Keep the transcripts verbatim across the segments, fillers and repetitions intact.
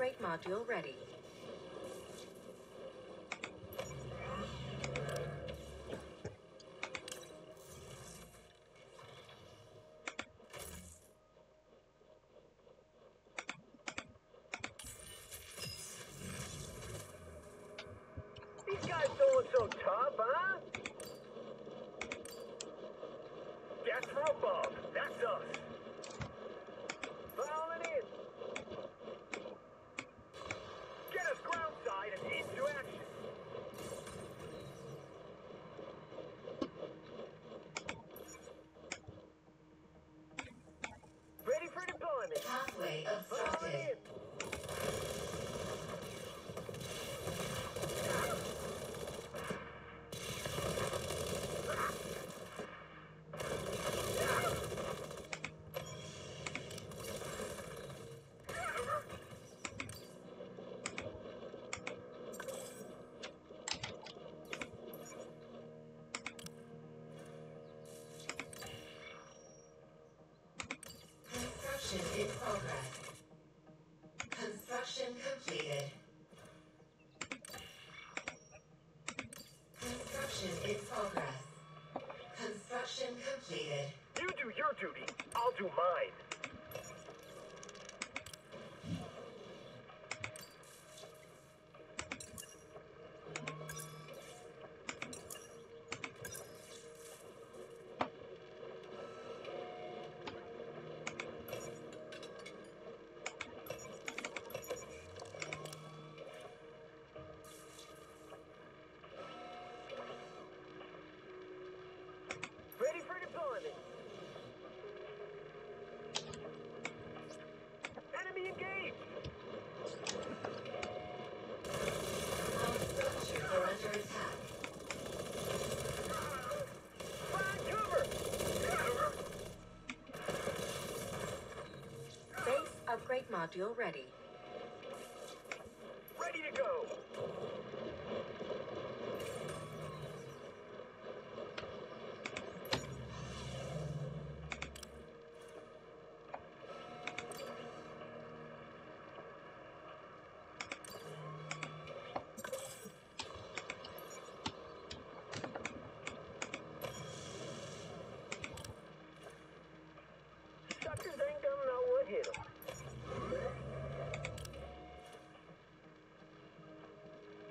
upgrade module ready. These guys don't look so tough, huh? Gas from above. That's us. Falling in. Get us ground side and into action. Ready for deployment. Pathway Falling obstructed. in. Construction in progress. Construction completed. Construction in progress. Construction completed. You do your duty. I'll do mine. Ready for deployment. Enemy engaged. Our structures are under attack. Find cover. Base upgrade module ready. Ready to go. Suckers ain't gonna know what hit them.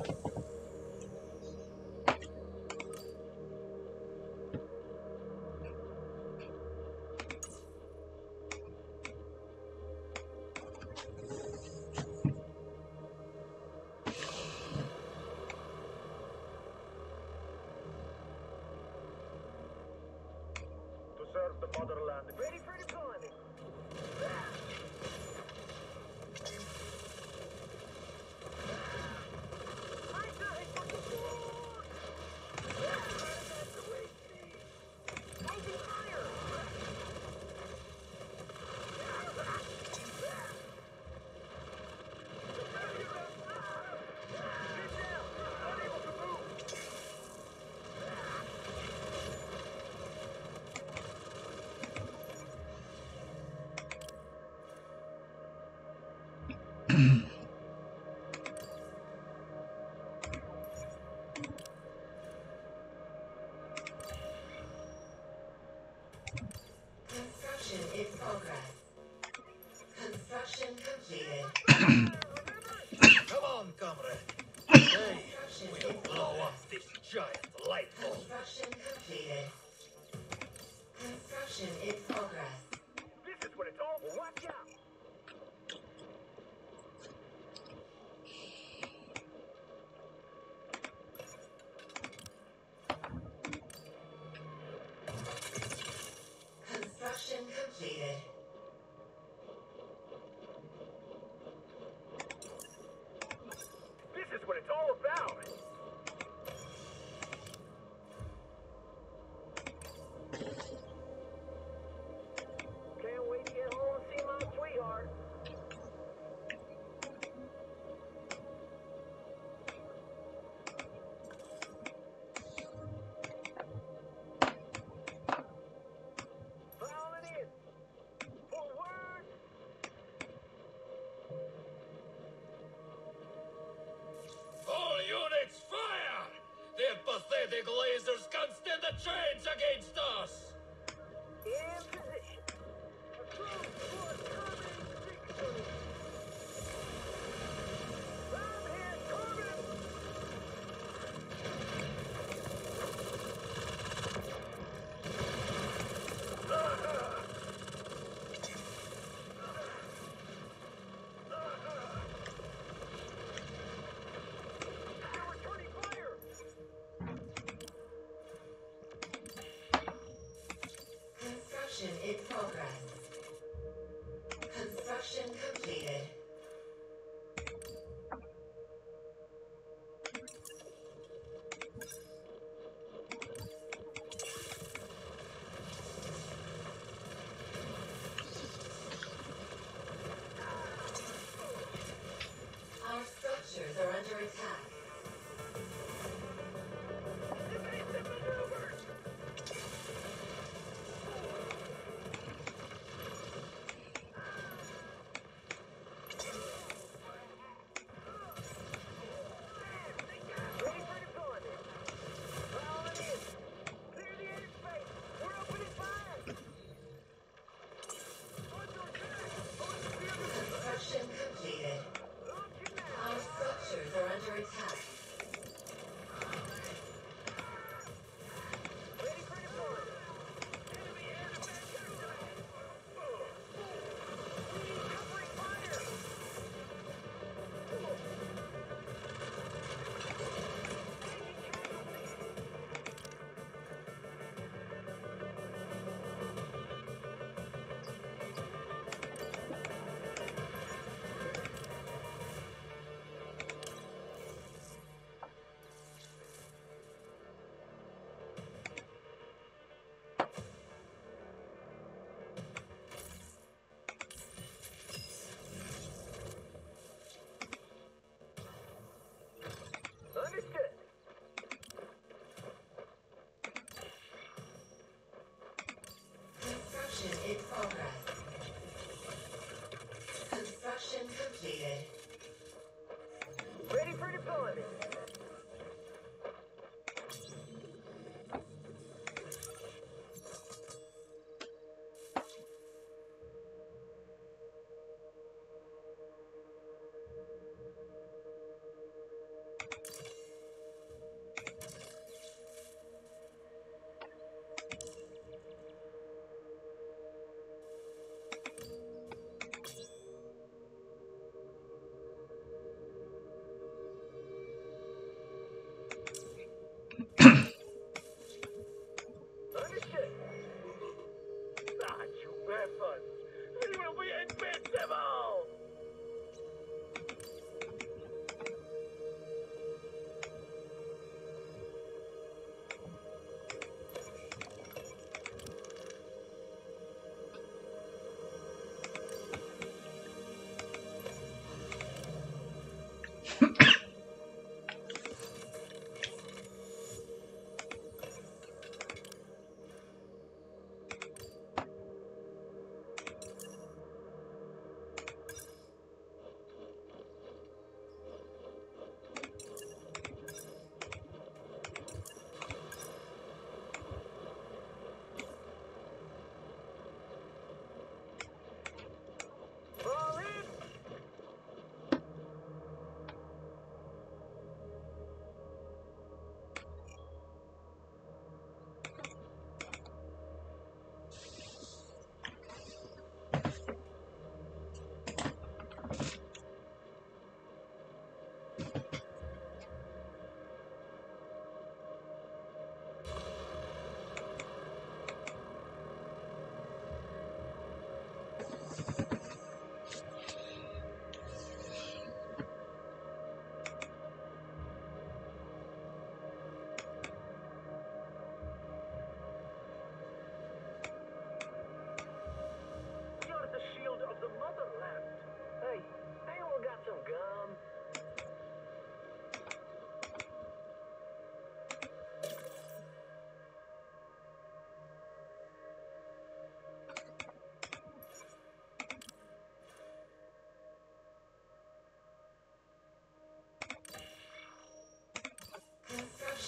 To serve the motherland. Ready for deployment. Construction in progress. Construction completed. Come on, comrade. Hey, Construction we'll in blow up progress. this giant light bulb. Construction completed. Construction in progress. This is what it's all. Watch out. Construction completed. This is what it's all about. Can't wait to get home and see my sweetheart. Fouling in. Forward. All units, fire! Their pathetic lasers can't stand a chance against us! In position. Approach for coming victory. I'm here, Corbin. They're returning fire. Construction in progress. Construction completed. Our structures are under attack. Evasive maneuvers. Ready for deployment. Fouling in. Clear the airspace. We're opening fire. Under attack. On the field of Construction completed. launching now. Our structures are under attack.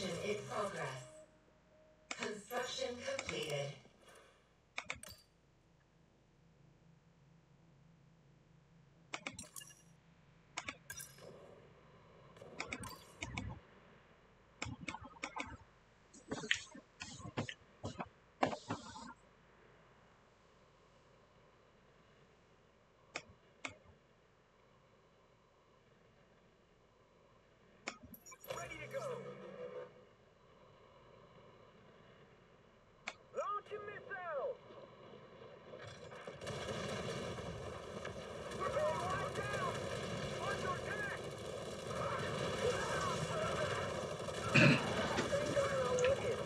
Construction in progress. Construction completed. Ready to go. Launch a missile. We're being locked down. Under attack. Think I'm not looking.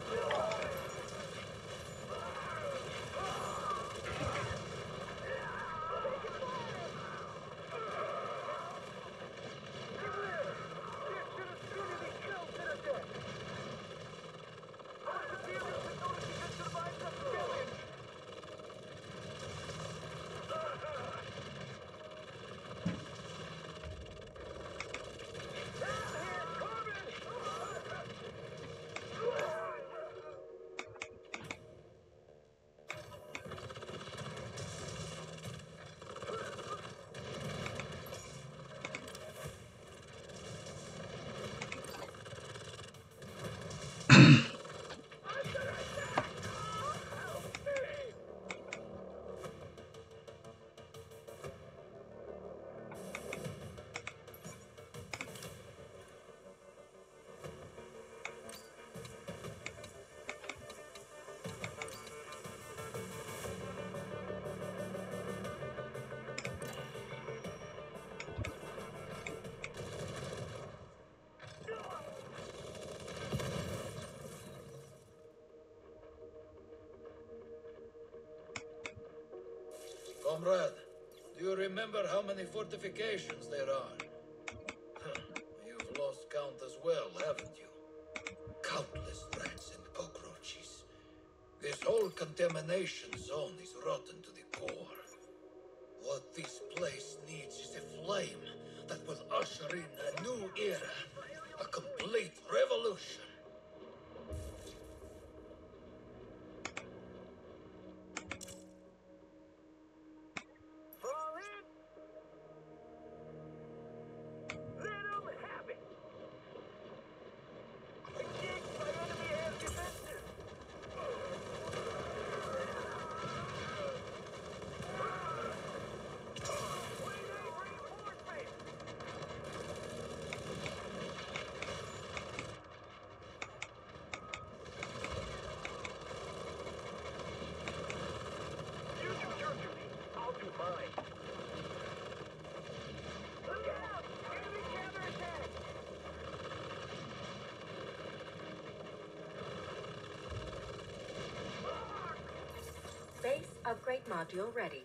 Comrade, do you remember how many fortifications there are? Huh, you've lost count as well, haven't you? Countless rats and cockroaches. This whole contamination zone is rotten to the core. What this place needs is a flame that will usher in a new era, a complete revolution. Fall in. Let 'em have it. Engaged by enemy air defenses. We need reinforcements. You do your duty. I'll do mine. Look out! Enemy counterattack! Base upgrade module ready.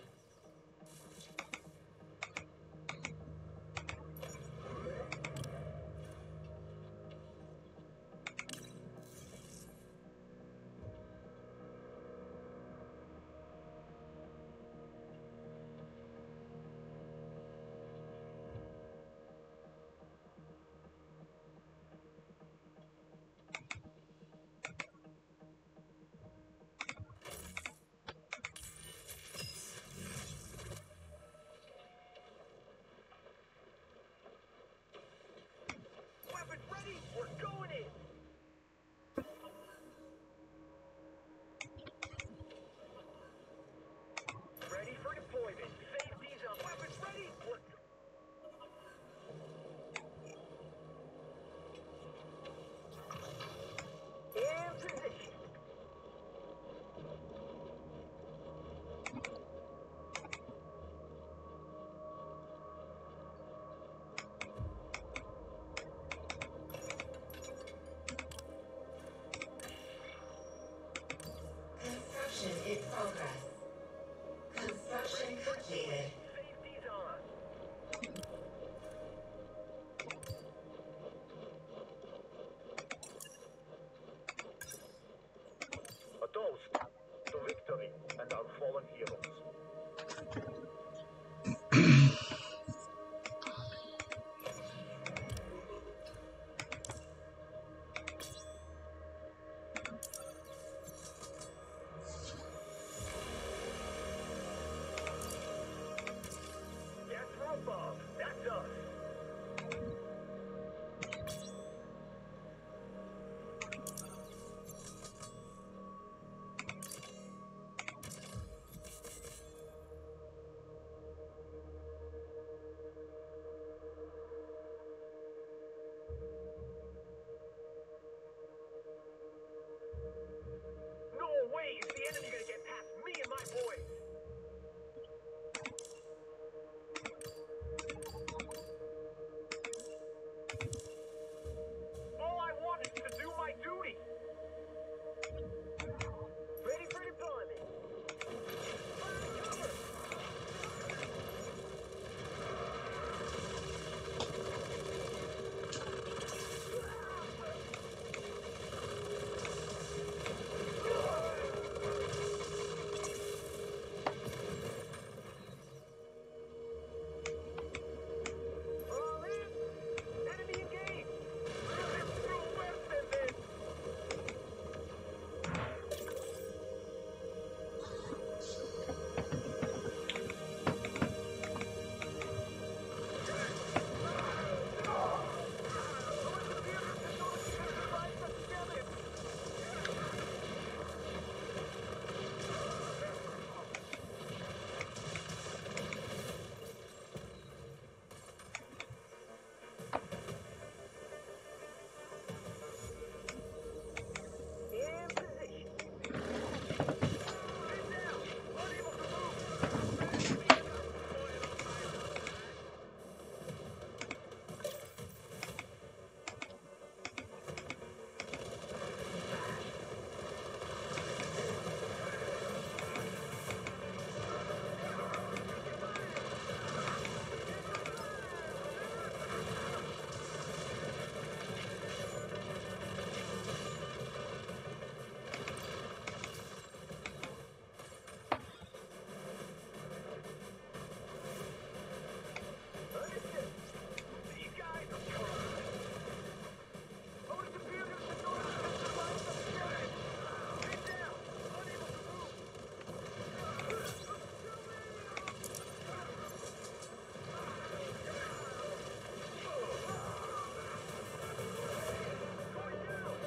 All I want is to do my duty. Ready for deployment. Fire cover. All in. Enemy engaged. It's through worse than this. In position. Man down. Unable to move. Understood. These guys are coming. Loaded computers and notice to survive the damage. Man down. Unable to move. Going down.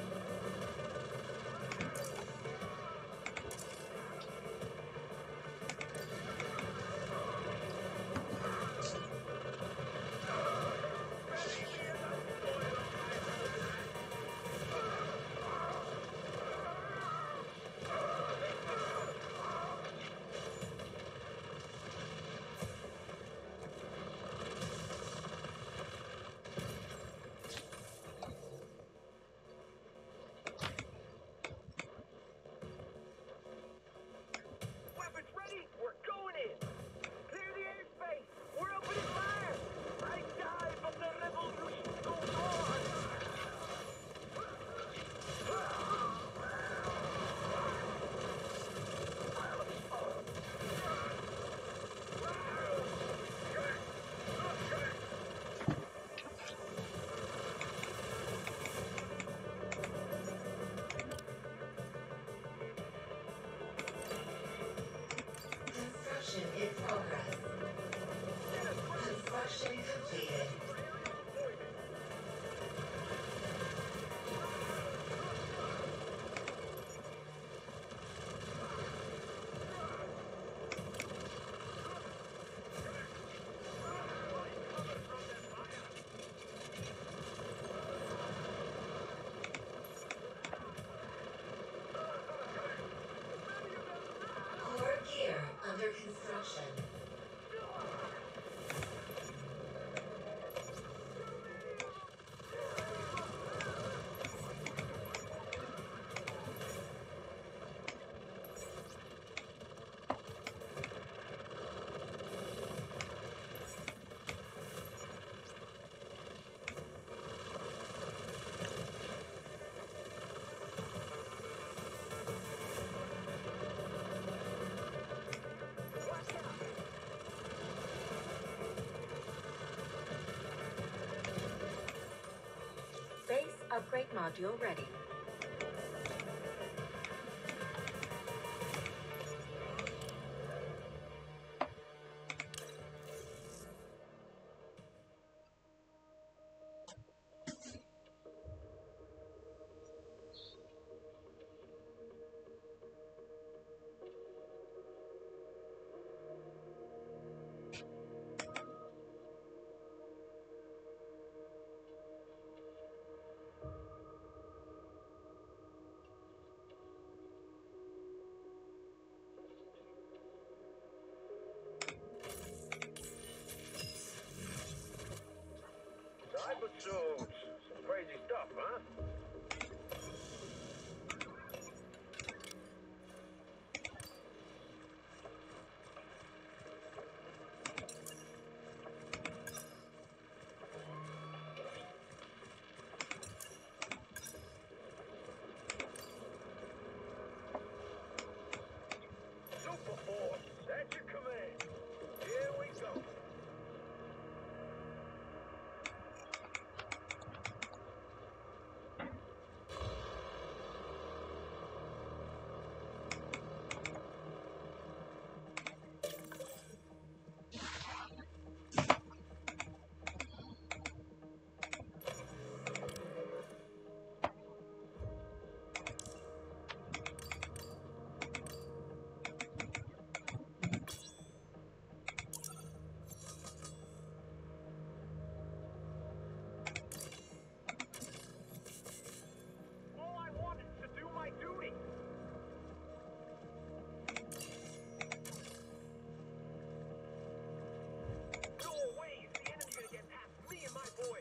Weapons ready. We're going in. Clear the airspace. We're opening fire. I die from the revolution goes on. Construction in progress. Construction completed. Core gear under construction. Base upgrade module ready. episodes. Some crazy stuff, huh? Super Force, at your command. Here we go. All I want is to do my duty. No way is the enemy gonna get past me and my boys.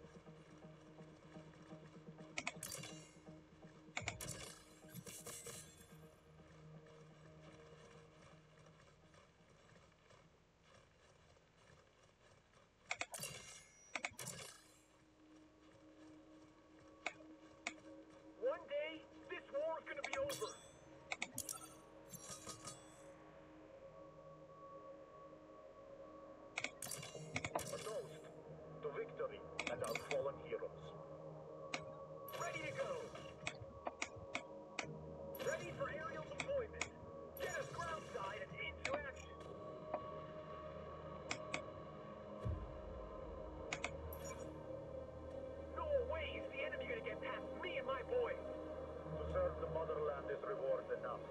One day, this war's gonna be over. A toast to victory and our fallen heroes. Ready to go. Ready for aerial deployment. Get us ground side and into action. No way is the enemy gonna get past me and my boys. To serve the motherland is reward enough.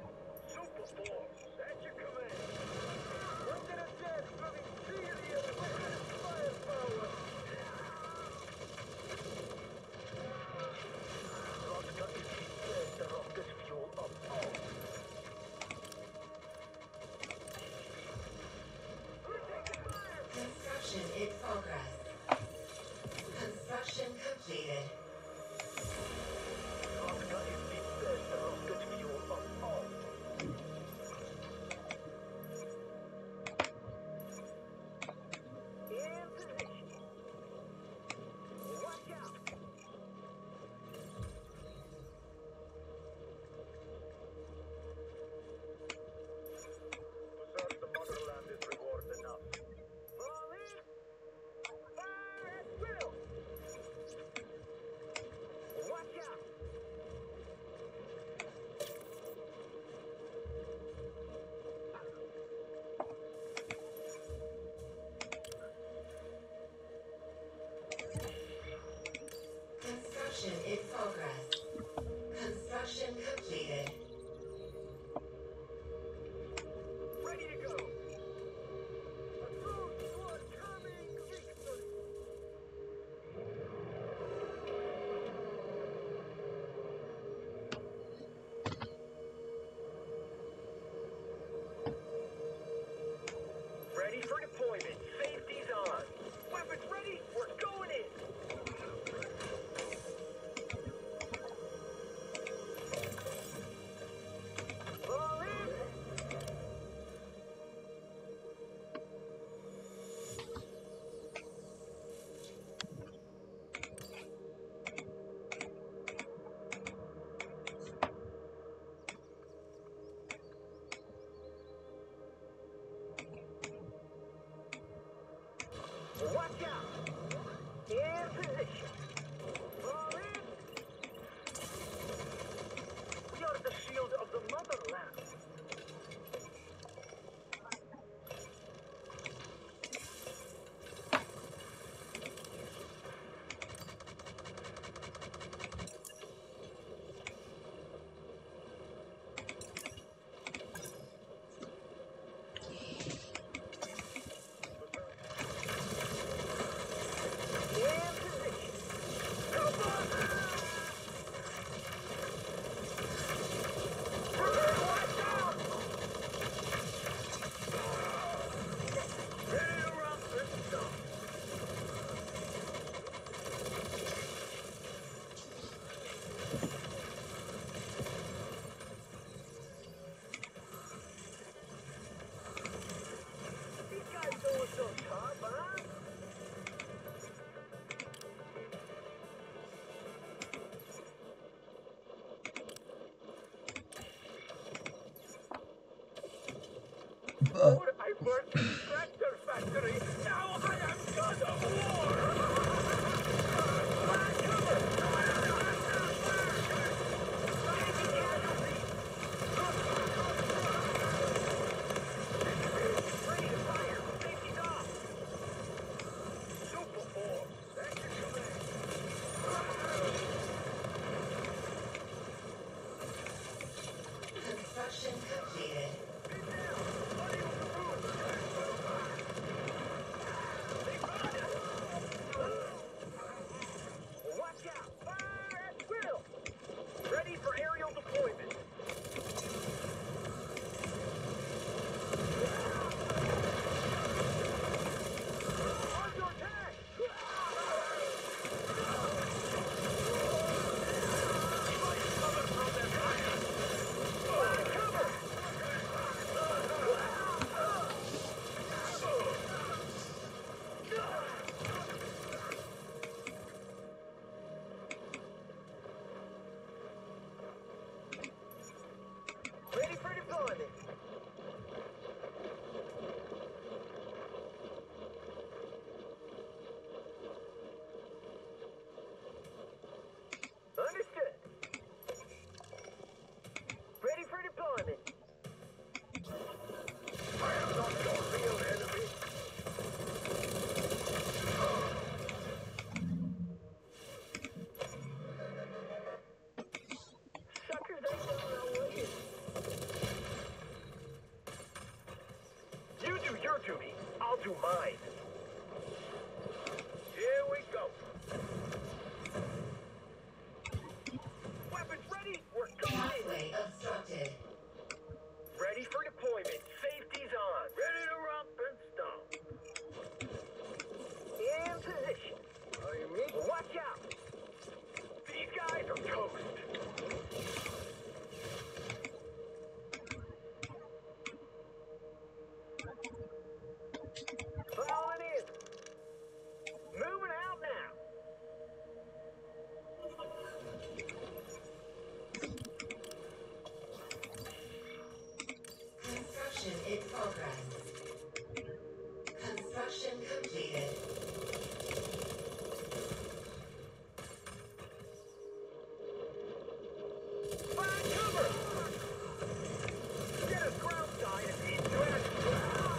Super Force, at your command. We're gonna dance moving serious. Before I worked in tractor factory, now I am god of war! Ready to fire! Safety's off! Super force! Action command! Construction completed. Get down! Unable to move! They found us! Watch out! Fire at will! Ready for aerial deployment! Under attack! Fire cover! Ready for deployment. Understood. Ready for deployment. I am not your real enemy. Suckers ain't gonna know what hit. You do your duty, I'll do mine. Here we go. Weapons ready, we're going. Pathway obstructed. Ready for deployment. Safety's on. Ready to romp and stomp. In position. Watch out. These guys are toast. Falling in. Moving out now. Construction in progress. Construction completed. Find cover! Get us ground side and into action.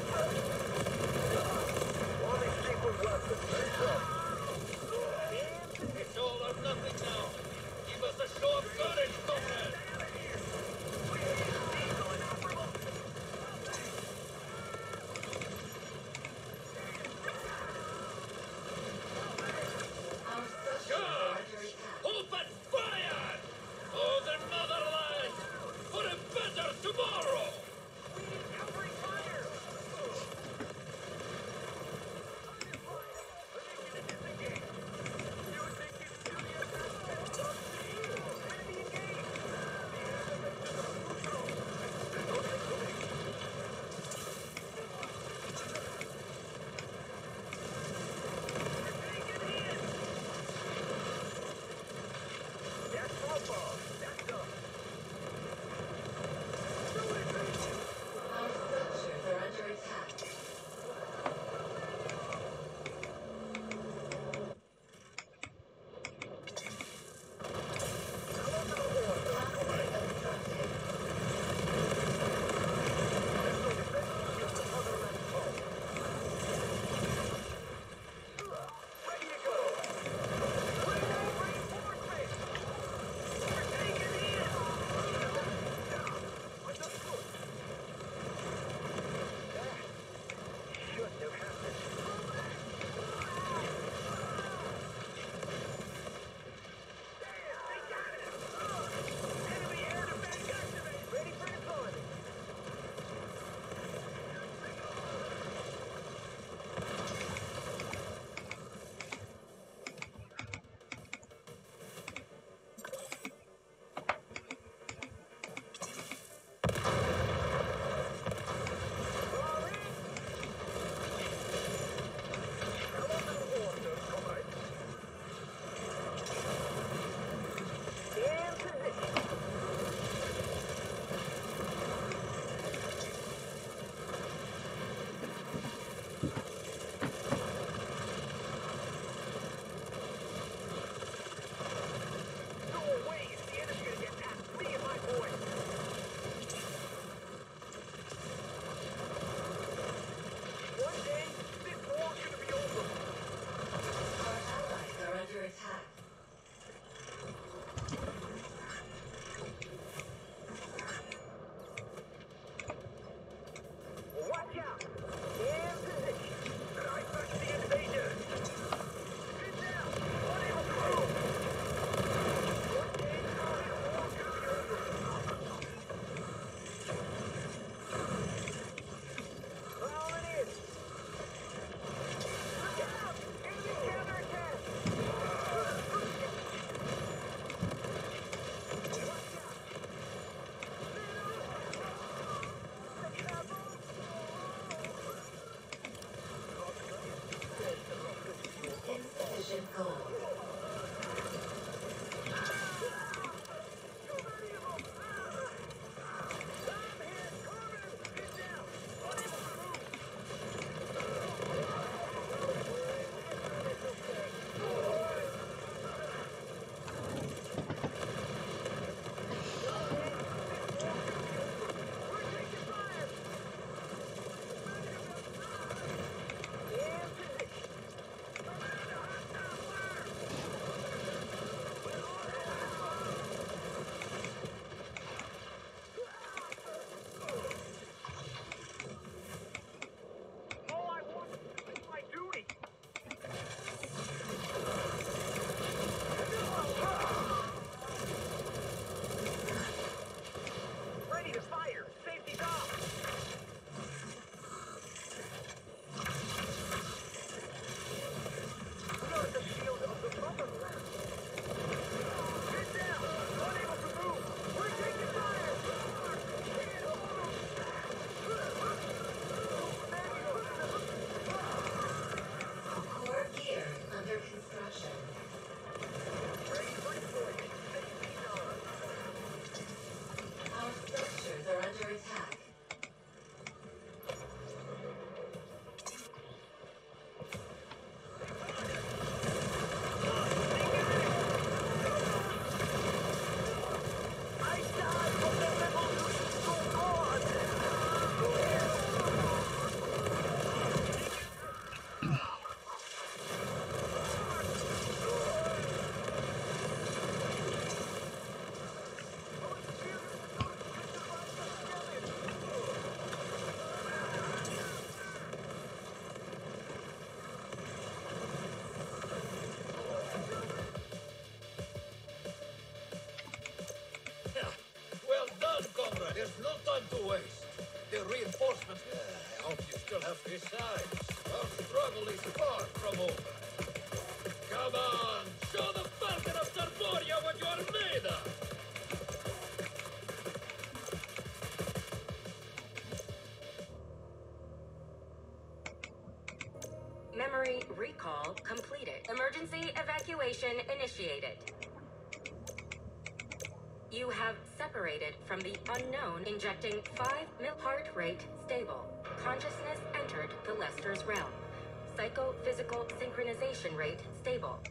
Launching sequence weapons. Face up. It's all or nothing now. Give us a show of courage, comrade. waste. The reinforcements... Uh, I hope you still have three sides. Our struggle is far from over. Come on! Show the Falcon of Sarboria what you are made of! Memory recall completed. Emergency evacuation initiated. You have separated from the unknown, injecting five mil heart rate stable. Consciousness entered the Lester's realm. Psychophysical synchronization rate stable.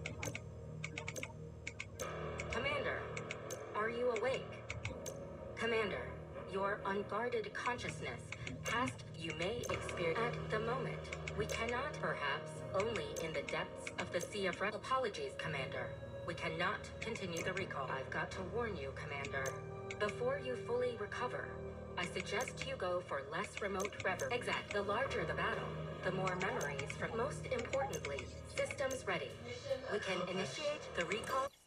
Commander, are you awake? Commander, your unguarded consciousness, past you may experience at the moment. We cannot, perhaps, only in the depths of the Sea of Re- Apologies, Commander. We cannot continue the recall. I've got to warn you, Commander. Before you fully recover, I suggest you go for less remote rever. Exact. The larger the battle, the more memories from. Most importantly, systems ready. We can initiate the recall.